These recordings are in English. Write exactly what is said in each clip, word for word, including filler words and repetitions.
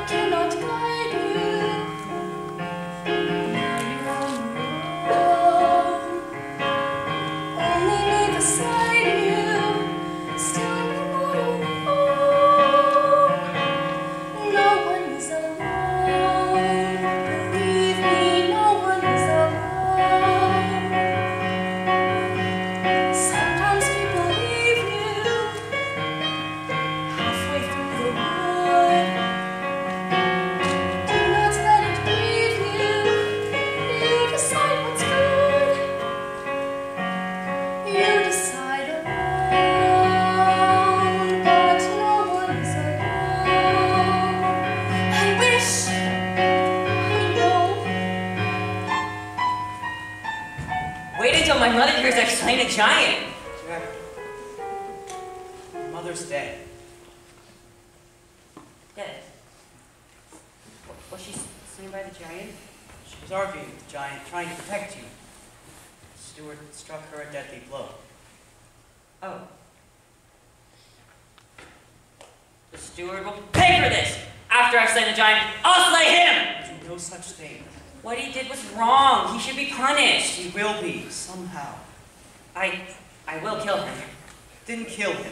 cannot guide you. Now you're on your own. Only me beside you. Still you're not alone. No one is alone. Believe me, no one is alone. Sometimes people leave you halfway through the wood. Do not let it grieve you. You decide what's good. You decide alone, but no one's alone. I wish I know. Wait until my mother hears I've slain a giant. Jack, your mother's dead. Dead. Was she slain by the giant? She was arguing with the giant, trying to protect you. Stuart struck her a deadly blow. Oh. The steward will pay for this! After I've slain the giant, I'll slay him! Do no such thing. What he did was wrong. He should be punished. He will be, somehow. I... I will kill him. Didn't kill him.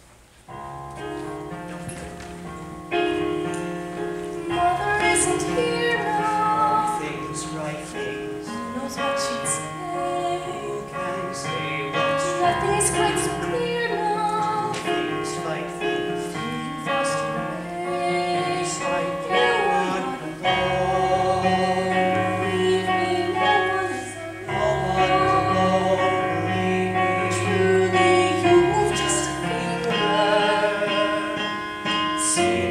Mother isn't here now. Things, right things. Who knows what she'd say? Who can say what's Nothing is quite so clear now. things, right things? You've lost your way. Beside You you, are one not alone. Believe me, no one is No one alone. alone, believe me. Truly, you move just a finger. See